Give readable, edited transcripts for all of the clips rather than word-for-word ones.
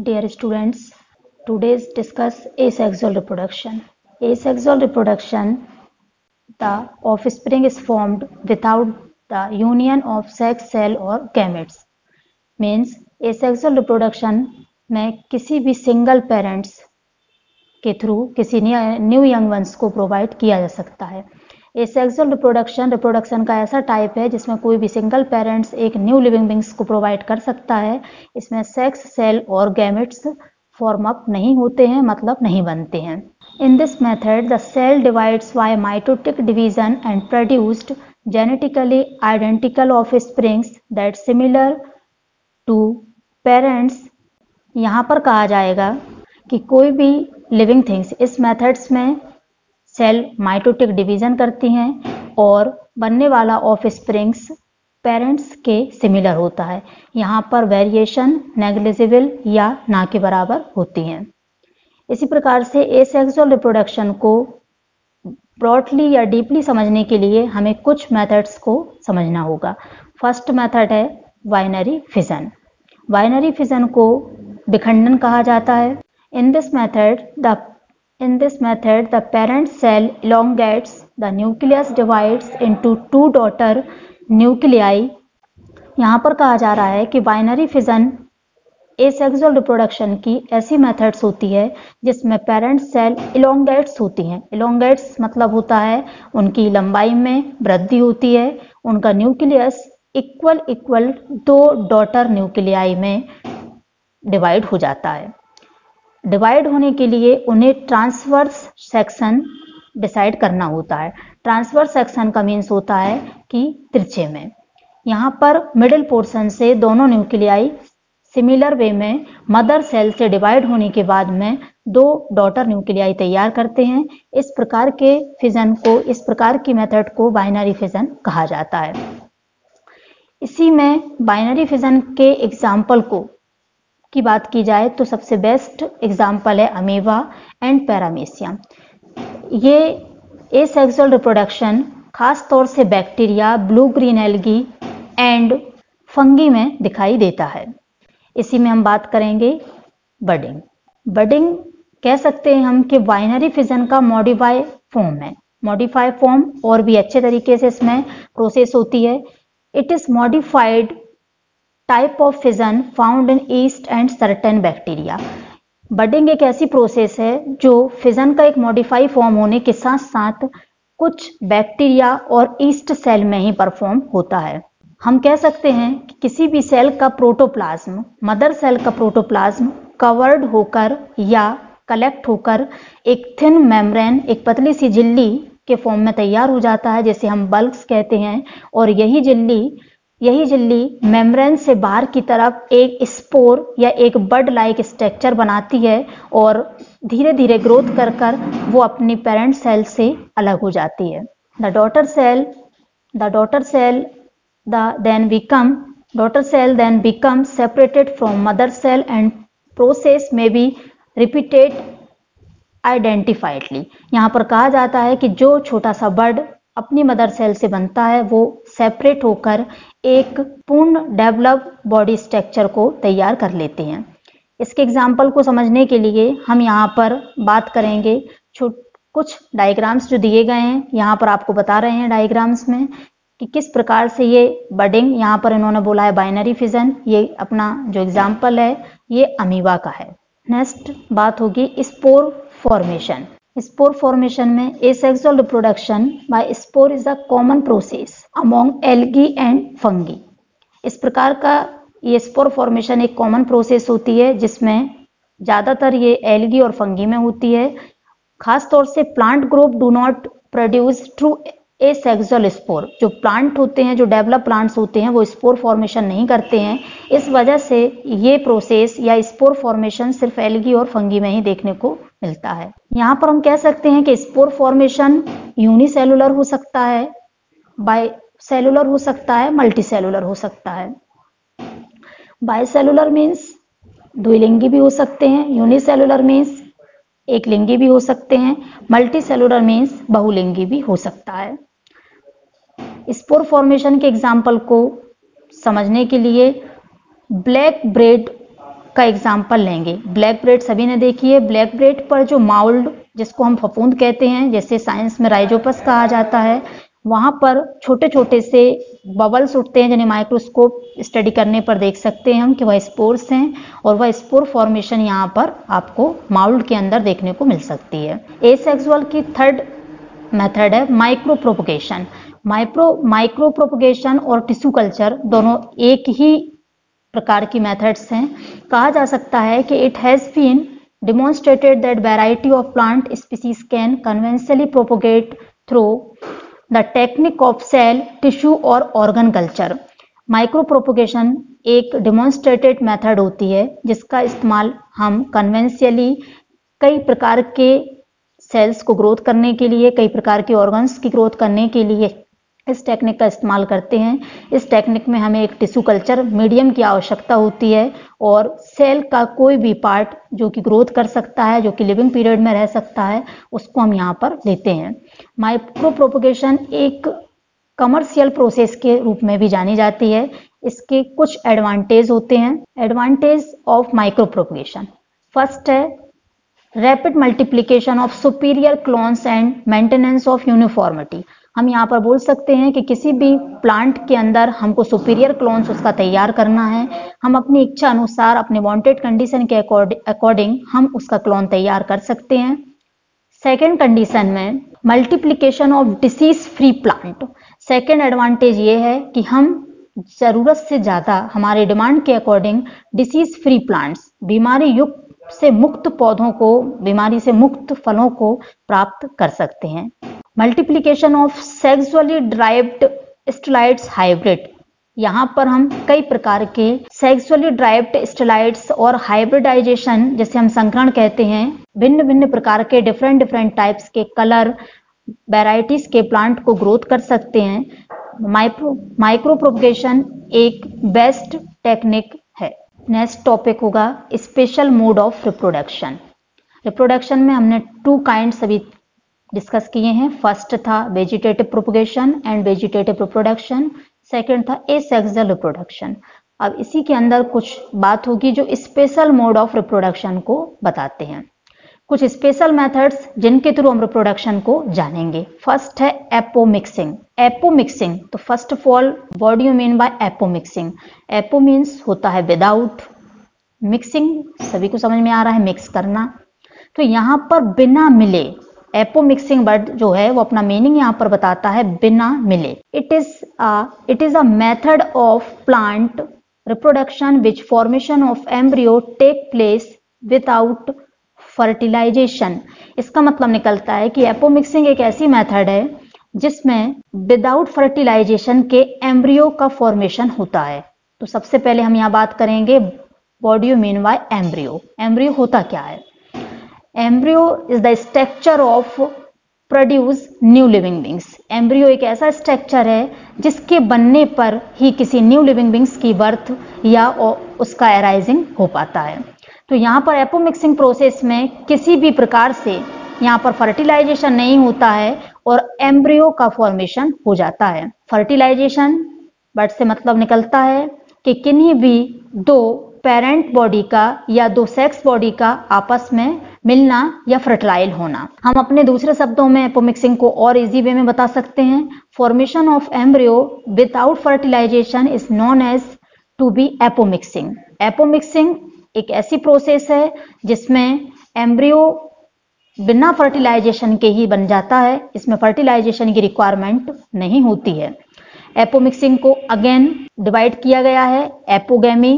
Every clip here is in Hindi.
Dear students, today's discuss asexual reproduction. Asexual reproduction, the offspring is formed without the union of sex cell or gametes. Means asexual reproduction में किसी भी सिंगल पेरेंट्स के थ्रू किसी न्यू यंग वंस को प्रोवाइड किया जा सकता है। एसेक्सुअल रिप्रोडक्शन का ऐसा टाइप है जिसमें कोई भी सिंगल पेरेंट्स एक न्यू लिविंग बींग्स को प्रोवाइड कर सकता है। इसमें सेक्स सेल और गैमेट्स फॉर्म अप नहीं होते हैं, मतलब नहीं बनते हैं। In this method the cell divides by mitotic division and produced genetically identical offsprings that similar to parents. यहाँ पर कहा जाएगा कि कोई भी लिविंग थिंग्स इस मेथड्स में सेल माइटोटिक डिवीजन करती हैं और बनने वाला ऑफ स्प्रिंग्स पेरेंट्स के सिमिलर होता है। यहाँ पर वेरिएशन नेग्लिजिबल या ना के बराबर होती हैं। इसी प्रकार से एसेक्सुअल रिप्रोडक्शन को ब्रॉडली या डीपली समझने के लिए हमें कुछ मेथड्स को समझना होगा। फर्स्ट मेथड है बाइनरी फिजन। बाइनरी फिजन को विखंडन कहा जाता है। In this method, the parent cell elongates, the nucleus divides into two daughter nuclei. यहाँ पर कहा जा रहा है कि बाइनरी फिजन एसेक्सुअल रिप्रोडक्शन की ऐसी मेथड्स होती है जिसमें पेरेंट सेल इलोंगेट्स होती हैं। इलोंगेट्स मतलब होता है उनकी लंबाई में वृद्धि होती है, उनका न्यूक्लियस इक्वल दो डॉटर न्यूक्लियाई में डिवाइड हो जाता है। डिवाइड होने के लिए उन्हें ट्रांसवर्स सेक्शन डिसाइड करना होता है। ट्रांसवर्स सेक्शन का मीन्स होता है कि तिरछे में। यहाँ पर मिडिल पोर्शन से दोनों न्यूक्लियाई सिमिलर वे में मदर सेल से डिवाइड होने के बाद में दो डॉटर न्यूक्लियाई तैयार करते हैं। इस प्रकार के फिजन को, इस प्रकार की मेथड को बाइनरी फिजन कहा जाता है। इसी में बाइनरी फिजन के एग्जाम्पल की बात की जाए तो सबसे बेस्ट एग्जाम्पल है अमीबा एंड पैरामीशियम। ये एसेक्सुअल रिप्रोडक्शन खास तौर से bacteria, blue green algae and fungi में दिखाई देता है। इसी में हम बात करेंगे बडिंग। बडिंग कह सकते हैं हम कि बाइनरी फिजन का मॉडिफाई फॉर्म है। मॉडिफाई फॉर्म और भी अच्छे तरीके से इसमें प्रोसेस होती है। It is modified type of fission found in yeast and certain bacteria. Budding एक ऐसी प्रोसेस है जो फिजन का एक मॉडिफाई फॉर्म होने के साथ साथ कुछ बैक्टीरिया और ईस्ट सेल में ही परफॉर्म होता है। हम कह सकते हैं कि किसी भी सेल का प्रोटोप्लाज्म, मदर सेल का प्रोटोप्लाज्म कवर्ड होकर या कलेक्ट होकर एक थिन मेम्ब्रेन, एक पतली सी झिल्ली के फॉर्म में तैयार हो जाता है, जिसे हम बल्ब्स कहते हैं। और यही झिल्ली मेम्ब्रेन से बाहर की तरफ एक स्पोर या एक बड लाइक स्ट्रक्चर बनाती है और धीरे धीरे ग्रोथ कर वो अपनी पेरेंट सेल से अलग हो जाती है। The daughter cell then become separated from mother cell and process may be repeated identifiedly। यहाँ पर कहा जाता है कि जो छोटा सा बड अपनी मदर सेल से बनता है वो सेपरेट होकर एक पूर्ण डेवलप बॉडी स्ट्रक्चर को तैयार कर लेते हैं। इसके एग्जाम्पल को समझने के लिए हम यहाँ पर बात करेंगे कुछ डायग्राम्स जो दिए गए हैं। यहाँ पर आपको बता रहे हैं डायग्राम्स में कि किस प्रकार से ये बडिंग, यहाँ पर इन्होंने बोला है बाइनरी फिजन। ये अपना जो एग्जाम्पल है ये अमीबा का है। नेक्स्ट बात होगी स्पोर फॉर्मेशन। स्पोर फॉर्मेशन में asexual reproduction by spore is a common process among algae and fungi. इस प्रकार का ये स्पोर फॉर्मेशन एक कॉमन प्रोसेस होती है जिसमें ज्यादातर ये एल्गी और फंगी में होती है। खास तौर से plant group do not produce true asexual spore. जो प्लांट होते हैं, जो डेवलप प्लांट्स होते हैं, वो स्पोर फॉर्मेशन नहीं करते हैं। इस वजह से ये प्रोसेस या स्पोर फॉर्मेशन सिर्फ एल्गी और फंगी में ही देखने को मिलता है। यहाँ पर हम कह सकते हैं कि स्पोर फॉर्मेशन यूनिसेलुलर हो सकता है, बाइसेलुलर हो सकता है, मल्टीसेलुलर हो सकता है। बाइसेलुलर मीन्स द्विलिंगी भी हो सकते हैं, यूनिसेलुलर मीन्स एक लिंगी भी हो सकते हैं, मल्टीसेलुलर मीन्स बहुलिंगी भी हो सकता है। स्पोर फॉर्मेशन के एग्जाम्पल को समझने के लिए ब्लैक ब्रेड का एग्जाम्पल लेंगे। ब्लैक ब्रेड सभी ने देखी है। ब्लैक ब्रेड पर जो माउल्ड, जिसको हम फफूंद कहते हैं, जैसे साइंस में राइजोपस कहा जाता है, वहां पर छोटे छोटे से बबल्स उठते हैं, जिन्हें माइक्रोस्कोप स्टडी करने पर देख सकते हैं हम कि वह स्पोर्स हैं, और वह स्पोर फॉर्मेशन यहाँ पर आपको माउल्ड के अंदर देखने को मिल सकती है। एसेक्सुअल की थर्ड मेथड है माइक्रो प्रोपोगेशन। माइक्रो प्रोपोगेशन और टिश्यू कल्चर दोनों एक ही प्रकार की मेथड्स हैं। कहा जा सकता है कि it has been demonstrated that variety of plant species can conventionally propagate through the technique of cell, tissue और organ culture। माइक्रो प्रोपोगेशन एक डेमोन्स्ट्रेटेड मेथड होती है जिसका इस्तेमाल हम कन्वेंशियली कई प्रकार के सेल्स को ग्रोथ करने के लिए, कई प्रकार के ऑर्गन्स की ग्रोथ करने के लिए इस टेक्निक का इस्तेमाल करते हैं। इस टेक्निक में हमें एक टिश्यू कल्चर मीडियम की आवश्यकता होती है और सेल का कोई भी पार्ट जो कि ग्रोथ कर सकता है, जो कि लिविंग पीरियड में रह सकता है, उसको हम यहाँ पर लेते हैं। माइक्रो प्रोपोगेशन एक कमर्शियल प्रोसेस के रूप में भी जानी जाती है। इसके कुछ एडवांटेज होते हैं। Advantage of micro propagation, first है rapid multiplication of superior clones and maintenance of uniformity. हम यहाँ पर बोल सकते हैं कि किसी भी प्लांट के अंदर हमको सुपीरियर क्लोन्स उसका तैयार करना है, हम अपनी इच्छा अनुसार अपने वांटेड कंडीशन के अकॉर्डिंग हम उसका क्लोन तैयार कर सकते हैं। सेकेंड कंडीशन में multiplication of disease free plant. Second advantage ये है कि हम जरूरत से ज्यादा हमारे डिमांड के अकॉर्डिंग डिसीज फ्री प्लांट्स, बीमारी युक्त से मुक्त पौधों को, बीमारी से मुक्त फलों को प्राप्त कर सकते हैं। Multiplication of sexually derived steroids hybrid. यहाँ पर हम कई प्रकार के सेक्सुअली ड्राइव्ड स्टेरॉइड्स और हाइब्रिडाइजेशन, जिसे हम संकरण कहते हैं, भिन्न भिन्न प्रकार के डिफरेंट टाइप्स के कलर वैरायटीज के प्लांट को ग्रोथ कर सकते हैं। माइक्रो प्रोपगेशन एक बेस्ट टेक्निक है। नेक्स्ट टॉपिक होगा special mode of reproduction. Reproduction में हमने 2 काइंड्स अभी डिस्कस किए हैं। फर्स्ट था vegetative propagation and vegetative reproduction, second था एसेक्सुअल रिप्रोडक्शन। अब इसी के अंदर कुछ बात होगी जो स्पेशल मोड ऑफ रिप्रोडक्शन को बताते हैं। कुछ स्पेशल मेथड्स जिनके थ्रू हम रिप्रोडक्शन को जानेंगे। फर्स्ट है एपोमिक्सिंग। एपोमिक्सिंग, तो first of all what do you mean by apomixis? Apo means होता है विदाउट, मिक्सिंग सभी को समझ में आ रहा है, मिक्स करना। तो यहाँ पर बिना मिले, एपोमिक्सिंग वर्ड जो है वो अपना मीनिंग यहाँ पर बताता है बिना मिले। It is a method of plant reproduction which formation of embryo take place without fertilization. इसका मतलब निकलता है कि एपोमिक्सिंग एक ऐसी मेथड है जिसमें विदाउट फर्टिलाइजेशन के एम्ब्रियो का फॉर्मेशन होता है। तो सबसे पहले हम यहाँ बात करेंगे what do you mean by embryo. Embryo होता क्या है? Embryo is the structure of produce new living beings. Embryo एक ऐसा स्ट्रक्चर है जिसके बनने पर ही किसी न्यू लिविंग बींग्स की बर्थ या उसका एराइजिंग हो पाता है। तो यहाँ पर एपोमिक्सिंग प्रोसेस में किसी भी प्रकार से यहाँ पर फर्टिलाइजेशन नहीं होता है और एम्ब्रियो का फॉर्मेशन हो जाता है। फर्टिलाइजेशन वर्ड से मतलब निकलता है कि किन्हीं भी 2 पेरेंट बॉडी का या 2 सेक्स बॉडी का आपस में मिलना या फर्टिलाइल होना। हम अपने दूसरे शब्दों में एपोमिक्सिंग को और इजी वे में बता सकते हैं। Formation of embryo without fertilization is known as to be apomixis. Apomixis एक ऐसी प्रोसेस है जिसमें एम्ब्रियो बिना फर्टिलाइजेशन के ही बन जाता है। इसमें फर्टिलाइजेशन की रिक्वायरमेंट नहीं होती है। एपोमिक्सिंग को अगेन डिवाइड किया गया है एपोगेमी,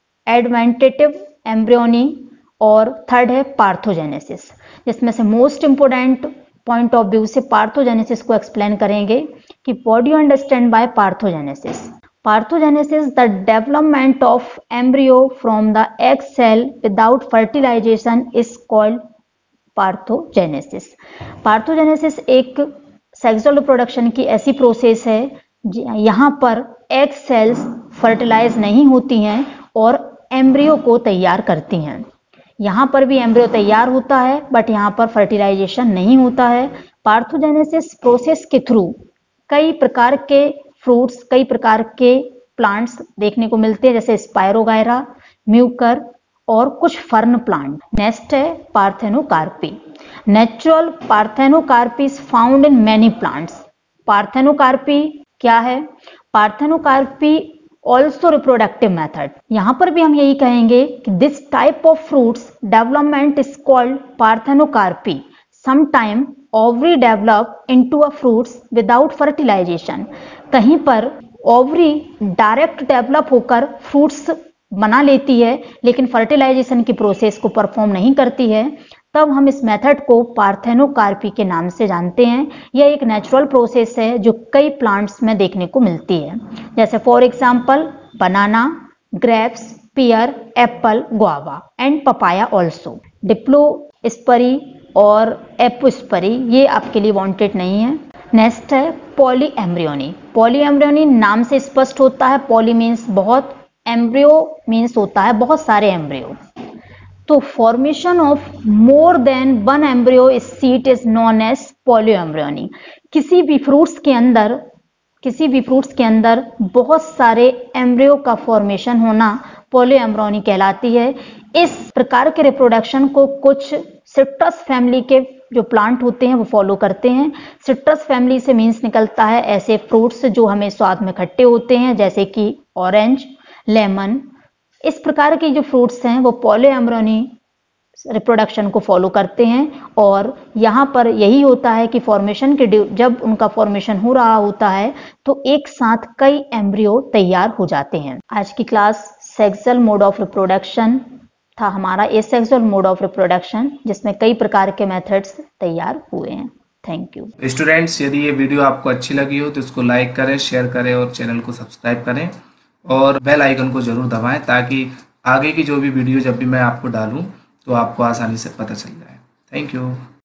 एडवेंटेटिव एम्ब्रियोनी और थर्ड है पार्थोजेनेसिस, जिसमें से most important point of view से पार्थोजेनेसिस को एक्सप्लेन करेंगे कि what do you understand by parthenogenesis. Parthenogenesis, the development of embryo from the egg cell without fertilization is called parthenogenesis. Parthenogenesis एक सेक्सुअल रिप्रोडक्शन की ऐसी प्रोसेस है यहाँ पर एग सेल्स फर्टिलाइज नहीं होती हैं और एम्ब्रियो को तैयार करती हैं। यहाँ पर भी एम्ब्रियो तैयार होता है बट यहाँ पर फर्टिलाइजेशन नहीं होता है। पार्थोजेनेसिस प्रोसेस के थ्रू कई प्रकार के फ्रूट्स, कई प्रकार के प्लांट्स देखने को मिलते हैं, जैसे स्पायरोगायरा, म्यूकर और कुछ फर्न प्लांट। नेक्स्ट है parthenocarpy. Natural parthenocarpy is found in many plants. Parthenocarpy क्या है? Parthenocarpy also reproductive method. यहां पर भी हम यही कहेंगे कि this type of fruits development is called parthenocarpy. Sometime ovary develop into a fruits without fertilization. कहीं पर ओवरी डायरेक्ट डेवलप होकर फ्रूट्स बना लेती है लेकिन फर्टिलाइजेशन की प्रोसेस को परफॉर्म नहीं करती है, तब हम इस मेथड को पार्थेनोकार्पी के नाम से जानते हैं। यह एक नेचुरल प्रोसेस है जो कई प्लांट्स में देखने को मिलती है, जैसे for example banana, grapes, pear, apple, guava and papaya also. Diplospory और एपोस्परी ये आपके लिए वांटेड नहीं है। नेक्स्ट है पॉलीएम्ब्रियोनी। पॉलीएम्ब्रियोनी नाम से स्पष्ट होता है, पॉली मीन्स बहुत, एम्ब्रियो मीन्स होता है बहुत सारे एम्ब्रियो। तो formation of more than one embryo is seed is known as polyembryony. किसी भी फ्रूट्स के अंदर बहुत सारे एम्ब्रियो का फॉर्मेशन होना पॉलीएम्ब्रियोनी कहलाती है। इस प्रकार के रिप्रोडक्शन को कुछ सिट्रस फैमिली के जो प्लांट होते हैं वो फॉलो करते हैं। सिट्रस फैमिली से मीन्स निकलता है ऐसे फ्रूट्स जो हमें स्वाद में खट्टे होते हैं, जैसे कि ऑरेंज, लेमन। इस प्रकार के जो फ्रूट्स हैं वो पॉलीएम्ब्रियोनी रिप्रोडक्शन को फॉलो करते हैं और यहाँ पर यही होता है कि फॉर्मेशन के जब उनका फॉर्मेशन हो रहा होता है तो एक साथ कई एम्ब्रियो तैयार हो जाते हैं। आज की class sexual mode of reproduction था हमारा, एसेक्सुअल मोड ऑफ रिप्रोडक्शन, जिसमें कई प्रकार के मेथड्स तैयार हुए हैं। Thank you students. यदि ये वीडियो आपको अच्छी लगी हो तो इसको लाइक करें, शेयर करें और चैनल को सब्सक्राइब करें और बेल आइकन को जरूर दबाएं ताकि आगे की जो भी वीडियो जब भी मैं आपको डालूं तो आपको आसानी से पता चल जाए। Thank you.